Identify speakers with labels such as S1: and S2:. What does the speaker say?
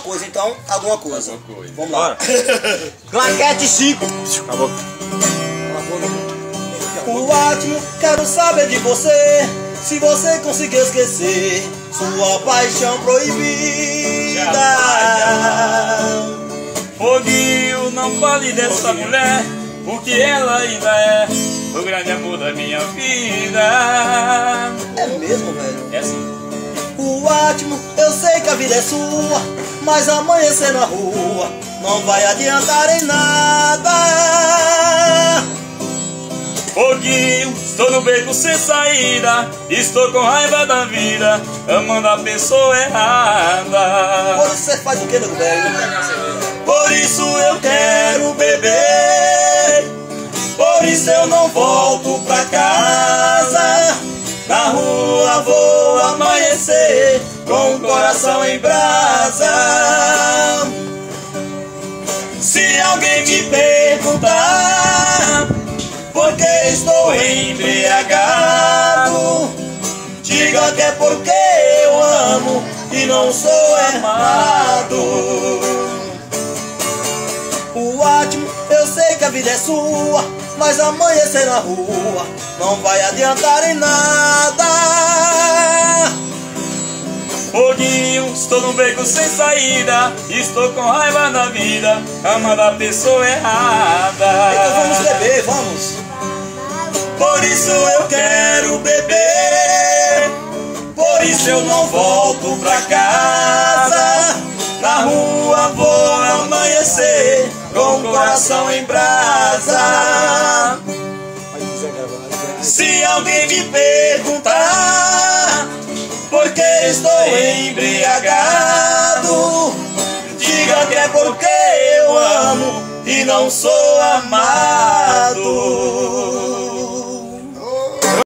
S1: coisa, então, alguma coisa. Vamos lá.
S2: Claquete 5. Acabou.
S1: O ótimo, quero saber de você. Se você conseguiu esquecer sua paixão proibida.
S3: Foguinho, não fale dessa mulher, porque ela ainda é o grande amor da minha vida.
S1: É mesmo, velho?
S3: É assim.
S1: O ótimo, eu sei que a vida é sua, mas amanhecer na rua não vai adiantar em nada.
S3: Foguinho, estou no beco sem saída, estou com raiva da vida, amando a pessoa errada.
S1: Você faz o que, nego velho?
S3: Por isso eu quero beber, por isso eu não volto pra casa. Na rua vou amanhecer com o coração em brasa. Se alguém me perguntar por que estou embriagado, diga que é porque eu amo e não sou amado.
S1: O ótimo, eu sei que a vida é sua, mas amanhecer na rua não vai adiantar em nada.
S3: Foguinho, estou no beco sem saída, estou com raiva da vida, amando a pessoa errada.
S1: Então vamos beber, vamos.
S3: Por isso eu quero beber, por isso eu não volto pra casa. Na rua vou amanhecer com o coração em brasa. Se alguém me perguntar por que estou embriagado, diga que é porque eu amo e não sou amado.